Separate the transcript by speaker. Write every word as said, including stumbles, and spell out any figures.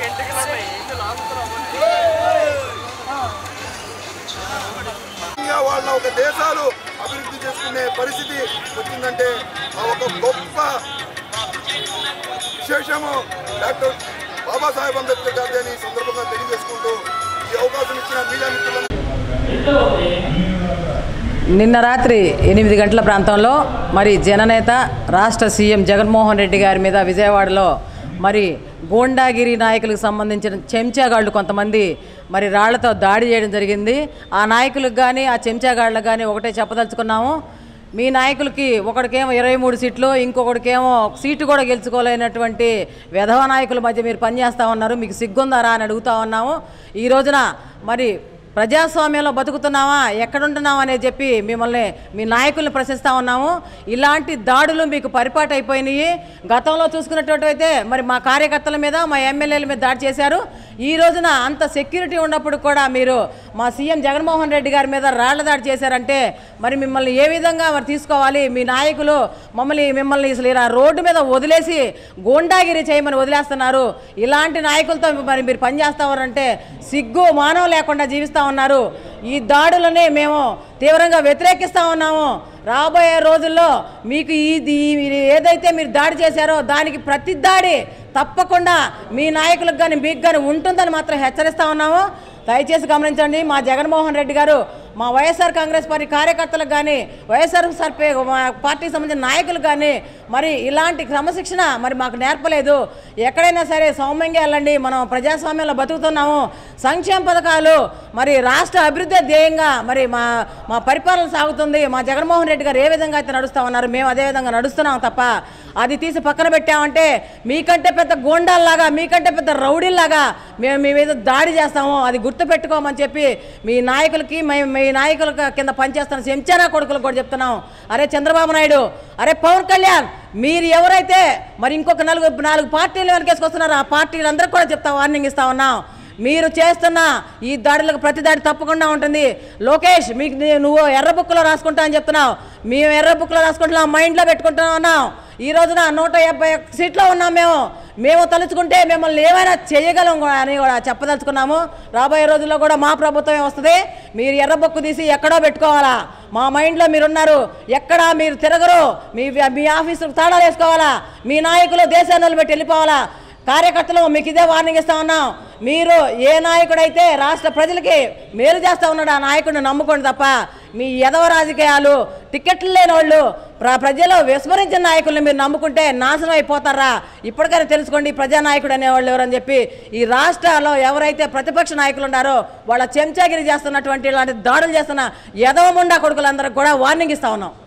Speaker 1: వాళ్ళ ఒక దేశాలు అభివృద్ధి చేసుకునే పరిస్థితి వచ్చిందంటే ఒక గొప్ప విశేషము డాక్టర్ బాబాసాహెబ్ అంబేద్కర్ గారి అని సందర్భంగా తెలియజేసుకుంటూ ఈ అవకాశం ఇచ్చిన మీడియా మిత్రులను
Speaker 2: నిన్న రాత్రి ఎనిమిది గంటల ప్రాంతంలో మరి జననేత రాష్ట్ర సీఎం జగన్మోహన్ రెడ్డి గారి మీద విజయవాడలో మరి గూండాగిరి నాయకులకు సంబంధించిన చెంచాగాళ్ళు కొంతమంది మరి రాళ్లతో దాడి చేయడం జరిగింది. ఆ నాయకులకు కానీ ఆ చెంచాగాళ్ళకు కానీ ఒకటే చెప్పదలుచుకున్నాము, మీ నాయకులకి ఒకడికేమో ఇరవై మూడు సీట్లు, ఇంకొకటికేమో సీటు కూడా గెలుచుకోలేనటువంటి విధవ నాయకుల మధ్య మీరు పనిచేస్తూ ఉన్నారు, మీకు సిగ్గుందారా అని అడుగుతూ ఉన్నాము. ఈ రోజున మరి ప్రజాస్వామ్యంలో బతుకుతున్నావా ఎక్కడుంటున్నావా అని చెప్పి మిమ్మల్ని మీ నాయకుల్ని ప్రశ్నిస్తూ ఉన్నాము. ఇలాంటి దాడులు మీకు పరిపాటు అయిపోయినాయి. గతంలో చూసుకున్నట్టు అయితే మరి మా కార్యకర్తల మీద మా ఎమ్మెల్యేల మీద దాడి చేశారు. ఈ రోజున అంత సెక్యూరిటీ ఉన్నప్పుడు కూడా మీరు మా సీఎం జగన్మోహన్ రెడ్డి గారి మీద రాళ్ల దాడి చేశారంటే మరి మిమ్మల్ని ఏ విధంగా మరి తీసుకోవాలి? మీ నాయకులు మమ్మల్ని మిమ్మల్ని అసలు ఇలా రోడ్డు మీద వదిలేసి గూండాగిరి చేయమని వదిలేస్తున్నారు. ఇలాంటి నాయకులతో మరి మీరు పనిచేస్తావారంటే సిగ్గు మానవ లేకుండా జీవిస్తూ ఉన్నారు. ఈ దాడులని మేము తీవ్రంగా వ్యతిరేకిస్తూ ఉన్నాము. రాబోయే రోజుల్లో మీకు ఇది ఏదైతే మీరు దాడి చేశారో దానికి ప్రతి దాడి తప్పకుండా మీ నాయకులకు కానీ మీకు కానీ ఉంటుందని మాత్రం హెచ్చరిస్తూ ఉన్నాము. దయచేసి గమనించండి, మా జగన్మోహన్ రెడ్డి గారు మా వైఎస్ఆర్ కాంగ్రెస్ పార్టీ కార్యకర్తలకు కానీ వైఎస్ఆర్ సర్పే పార్టీకి సంబంధించిన నాయకులకు కానీ మరి ఇలాంటి క్రమశిక్షణ మరి మాకు నేర్పలేదు. ఎక్కడైనా సరే సౌమ్యంగా వెళ్ళండి, మనం ప్రజాస్వామ్యంలో బతుకుతున్నాము. సంక్షేమ పథకాలు మరి రాష్ట్ర అభివృద్ధి ధ్యేయంగా మరి మా మా పరిపాలన సాగుతుంది. మా జగన్మోహన్ రెడ్డి గారు ఏ విధంగా అయితే నడుస్తూ ఉన్నారు మేము అదే విధంగా నడుస్తున్నాం తప్ప అది తీసి పక్కన పెట్టామంటే మీకంటే పెద్ద గోండాల్లాగా మీకంటే పెద్ద రౌడీల్లాగా మేము మీ మీద దాడి చేస్తాము. అది గుర్తుపెట్టుకోమని చెప్పి మీ నాయకులకి మేము మీ నాయకుల కింద పనిచేస్తున్న చెంచానా కొడుకులకు కూడా చెప్తున్నాం. అరే చంద్రబాబు నాయుడు, అరే పవన్ కళ్యాణ్, మీరు ఎవరైతే మరి ఇంకొక నలుగు నాలుగు పార్టీలు వెనకేసుకొస్తున్నారో ఆ పార్టీలందరికీ కూడా చెప్తా వార్నింగ్ ఇస్తా ఉన్నాం. మీరు చేస్తున్న ఈ దాడులకు ప్రతి దాడి తప్పకుండా ఉంటుంది. లోకేష్, మీకు నువ్వు ఎర్ర బుక్లో రాసుకుంటా అని చెప్తున్నావు, మేము ఎర్ర బుక్లో రాసుకుంటున్నాం, మైండ్లో పెట్టుకుంటా ఉన్నాం. ఈ రోజున నూట యాభై ఒక్క సీట్లో ఉన్నాం. మేము మేము తలుచుకుంటే మిమ్మల్ని ఏమైనా చేయగలం అని కూడా చెప్పదలుచుకున్నాము. రాబోయే రోజుల్లో కూడా మా ప్రభుత్వమే వస్తుంది. మీరు ఎర్రబొక్కు తీసి ఎక్కడో పెట్టుకోవాలా. మా మైండ్లో మీరున్నారు, ఎక్కడా మీరు తిరగరు. మీ మీ ఆఫీసుకు తాళాలు వేసుకోవాలా. మీ నాయకులు దేశాన్ని పెట్టి వెళ్ళిపోవాలా. కార్యకర్తలు మీకు ఇదే వార్నింగ్ ఇస్తా ఉన్నాం. మీరు ఏ నాయకుడైతే రాష్ట్ర ప్రజలకి మేలు చేస్తూ ఉన్నాడు ఆ నాయకుడిని నమ్ముకోండి తప్ప మీ ఎదవ రాజకీయాలు టికెట్లు లేని వాళ్ళు ప్రజలు విస్మరించిన నాయకుల్ని మీరు నమ్ముకుంటే నాశనం అయిపోతారా. ఇప్పటికైనా తెలుసుకోండి ప్రజానాయకుడు అనేవాళ్ళు ఎవరని చెప్పి. ఈ రాష్ట్రాల్లో ఎవరైతే ప్రతిపక్ష నాయకులు ఉన్నారో వాళ్ళ చెంచాగిరి చేస్తున్నటువంటి ఇలాంటి దాడులు చేస్తున్న ఎదవ ముండా కొడుకులందరికీ కూడా వార్నింగ్ ఇస్తా ఉన్నాం.